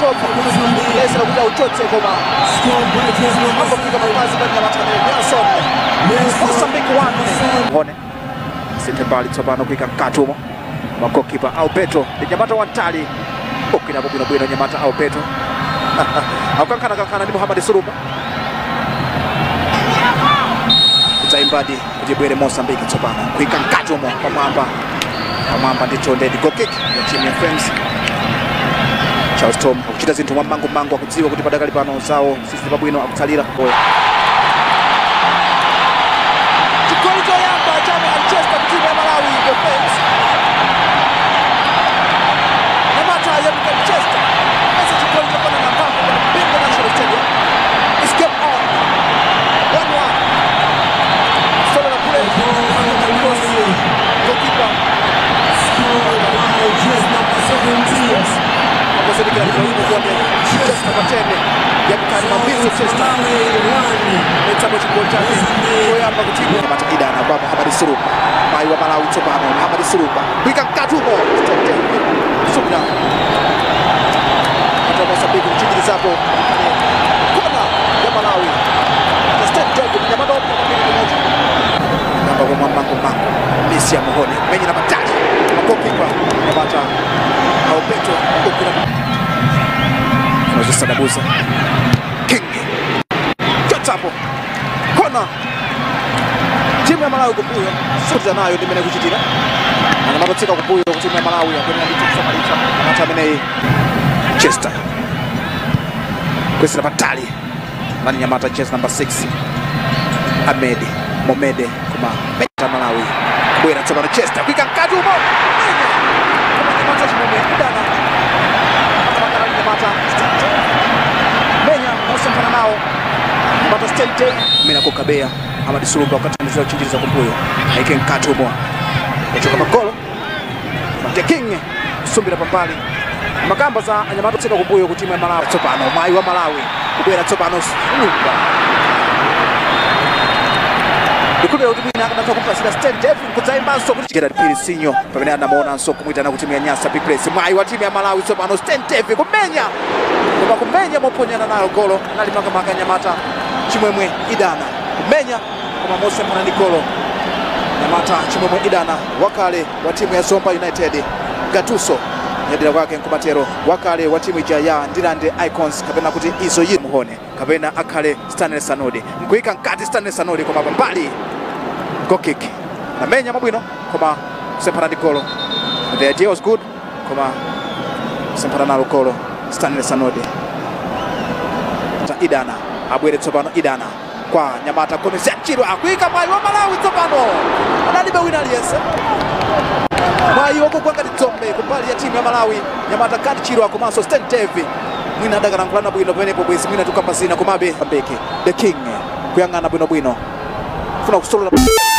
toka lesa kuja uchote koma hapo kika mapazi kwa Nyamata Nelson Mozambique 1 hone Sitembali Tsopano kuika Katumo makokipa Alberto Nyamata Wantali okina bwino Nyamata Alberto akankana ni Muhammad Suruba Zaimbadi kujibwere Mozambique Tsopano kuika Katumo Pamamba ndicho ndedi go kick ya timu ya Frames Charles Tom kuchita zinthu mango akudziwa kuti padakali pano zawo sisi pabwino akutsalira goal chigoli choyamba cha Manchester timu ya Malawi go Frames Nyamata ya Manchester asa chigoli chopana na Pambo kwa Bingo National Stadium is game on 1-1 solo na kule goalkeeper Mozambique alifanya kwa Chester Matene ya kama Mbizo Chester mtamo chigoli chake choyamba kutimu Nyamata Idana baba Muhammad Suruba mai wa Malawi Tsopano Muhammad Suruba kuika Katumo Subna kwa Mozambique kuchindiliza hapo kona ya Malawi Step Jacob Nyamata kwa moja namba kwa Mango Messi ya Muhone menye na matatu makokipa Nyamata Alberto ukira Moses Dabuza King Katapo kona timu ya Malawi kupuyo sote nayo ndimene kuchitira ana mabatika kupuyo timu ya Malawi akona ndicho kusabalisha Nyamata menei Chester kwesira batali nani Nyamata chest number 6 Ahmed Momede kuma Beta Malawi kubwera Tsopano Chester kwika Katumo Menya Mosempana nao Nyamata Stente Mina Kokabea Muhammad Suruba wakati anazia uchinjiliza kumpuyo Haike Katumo Kuchoka magolo Mate King Sumbira Pampali Magamba za Nyamata Tseka kumpuyo kutimu ya Malawi Tsopano mai wa Malawi kubwera Tsopano Suruba Ikulu ya udubina natoka kupasila Stente Kutsaimba so kuchikira pili sinyo pamene anamuona nso kumuita na kutimia Nyasa big press mai wa timu ya Malawi Tsopano Stente kumenya moponyana nayo golo nalimanga Nyamata Chimwemwe Idana kumenya kama Mose Mwana Nikolo Nyamata Chimwemwe Idana wakale wa timu ya Zomba United Gatuso nyadira kwake nkumatero wakale wa timu ya Ndilande Icons kapena kuti izo yi Muhone kapena akale Stanley Sanodi nkuika nkati Stanley Sanodi kwa mbali go kick na menya mabwino koma Sempana Nikolo the idea was good koma Sempana na Nikolo Stanley Sanodi Idana abwere Tsopano Idana kwa Nyamata komesa chiro akuika mai wa Malawi Tsopano analibe wina aliyese mai wako kwa ngati Tsombe kupali ya timu ya Malawi Nyamata kati chiro akomaso Stentevi mwina adagana ngulana bwino penepo bwezi mwina tukapasina kumabe Mbeke the King kuyangana bwino funa kusolola